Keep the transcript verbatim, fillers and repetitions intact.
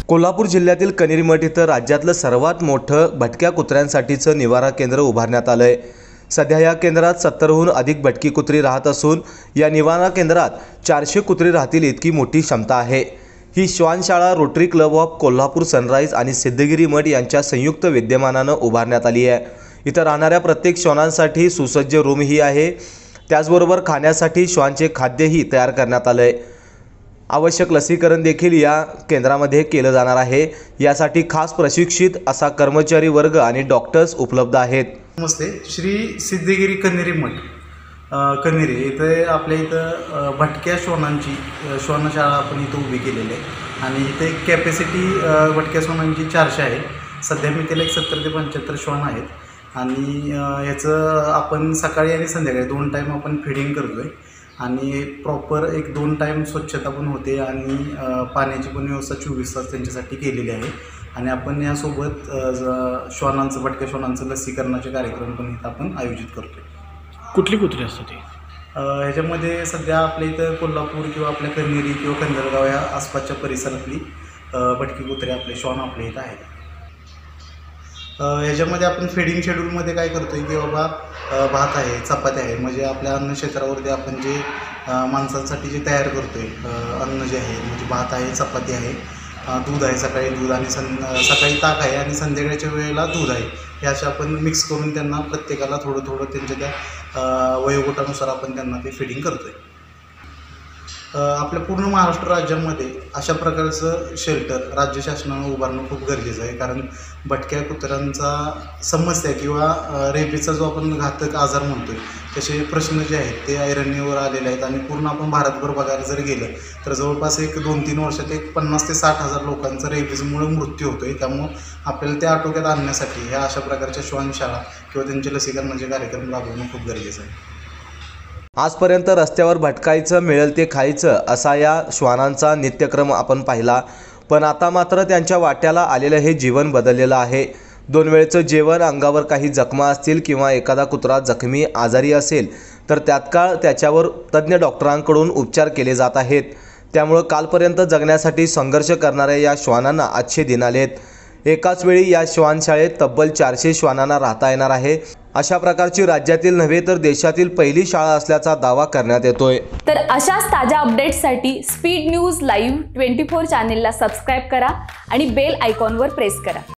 कोल्हापूर जिल्ह्यातील कनेरीमठ इथं राज्यातलं सर्वात मोठं भटक्या कुत्र्यांसाठीचं निवारा केंद्र उभारण्यात आलंय। सध्या या केंद्रात सत्तरहून अधिक भटकी कुत्री राहत असून या निवारा केंद्रात चारशे कुत्री राहतील इतकी मोठी क्षमता आहे। ही श्वानशाळा Rotary Club of Kolhapur Sunrise आणि सिद्धगिरी मठ यांच्या संयुक्त विद्यमानानं उभारण्यात आली आहे। इथं राहणाऱ्या प्रत्येक श्वानांसाठी सुसज्ज रूमही आहे। त्याचबरोबर खाण्यासाठी श्वानचे खाद्यही तयार करण्यात आलंय। आवश्यक लसीकरण देखील या केंद्रामध्ये केलं जाणार आहे। यासाठी खास प्रशिक्षित असा कर्मचारी वर्ग आणि डॉक्टर्स उपलब्ध आहेत। नमस्ते, श्री सिद्धगिरी कनेरी मठ कनेरी इथे आपल्या इथं भटक्या श्वानांची श्वानशाळा आपण इथं उभी केलेली आहे आणि इथे एक कॅपॅसिटी भटक्या श्वानांची चारशे आहे। सध्या मी त्याला एक सत्तर ते पंच्याहत्तर श्वान आहेत आणि याचं आपण सकाळी आणि संध्याकाळी दोन टाईम आपण फिडिंग करतो आहे आणि प्रॉपर एक दोन टाईम स्वच्छता पण होते आणि पाण्याची पण व्यवस्था चोवीस तास त्यांच्यासाठी केलेली आहे। आणि आपण यासोबत श्वानांचं भटक्या श्वानांचं लसीकरणाचे कार्यक्रम पण इथं आपण आयोजित करतो आहे। कुठली कुत्री असतात ते? ह्याच्यामध्ये सध्या आपल्या इथं कोल्हापूर किंवा आपल्या कनेरी किंवा कंदरगाव या आसपासच्या परिसरातली भटकी कुत्रे आपले श्वान आपल्या इथं आहेत। ह्याच्यामध्ये आपण फीडिंग शेड्यूलमध्ये काय करतो आहे की बाबा भात आहे, चपाती आहे, म्हणजे आपल्या अन्न क्षेत्रावरती आपण जे माणसांसाठी जे तयार करतो आहे अन्न जे आहे म्हणजे भात आहे, चपाती आहे, दूध आहे, सकाळी दूध आणि सं सकाळी ताक आहे आणि संध्याकाळच्या वेळेला दूध आहे, हे अशा आपण मिक्स करून त्यांना प्रत्येकाला थोडं थोडं त्यांच्या त्या वयोगटानुसार आपण त्यांना ते फीडिंग करतो आहे। आपल्या पूर्ण महाराष्ट्र राज्यामध्ये अशा प्रकारचं शेल्टर राज्य शासनानं उभारणं खूप गरजेचं आहे, कारण भटक्या कुत्र्यांचा समस्या किंवा रेबीजचा जो आपण घातक आजार म्हणतो आहे तसे प्रश्न जे आहेत ते ऐरणीवर आलेले आहेत आणि पूर्ण आपण भारतभर बघायला जर गेलं तर जवळपास एक दोन तीन वर्षात एक पन्नास ते साठ हजार लोकांचा रेबीजमुळे मृत्यू होतो आहे। त्यामुळं आपल्याला त्या आटोक्यात आणण्यासाठी ह्या अशा प्रकारच्या श्वानशाळा किंवा त्यांचे लसीकरणाचे कार्यक्रम राबवणं खूप गरजेचं आहे। आजपर्यंत रस्त्यावर भटकायचं, मिळेल ते खायचं असा या श्वानांचा नित्यक्रम आपण पाहिला, पण आता मात्र त्यांच्या वाट्याला आलेलं हे जीवन बदललेलं आहे। दोन वेळचं जेवण, अंगावर काही जखमा असतील किंवा एखादा कुत्रा जखमी आजारी असेल तर तात्काळ त्याच्यावर तज्ज्ञ डॉक्टरांकडून उपचार केले जात आहेत। त्यामुळं कालपर्यंत जगण्यासाठी संघर्ष करणाऱ्या या श्वानांना आजचे दिन आलेत। एकाच वेळी या श्वानशाळेत तब्बल चारशे श्वानांना राहता येणार आहे। अशा प्रकारची राज्यातील नव्हे तर देशातील पहिली शाळा असल्याचा दावा करण्यात येतोय। तर अशाच ताज्या अपडेट्ससाठी speed news live twenty four चॅनेलला सबस्क्राईब करा आणि बेल आयकॉनवर प्रेस करा।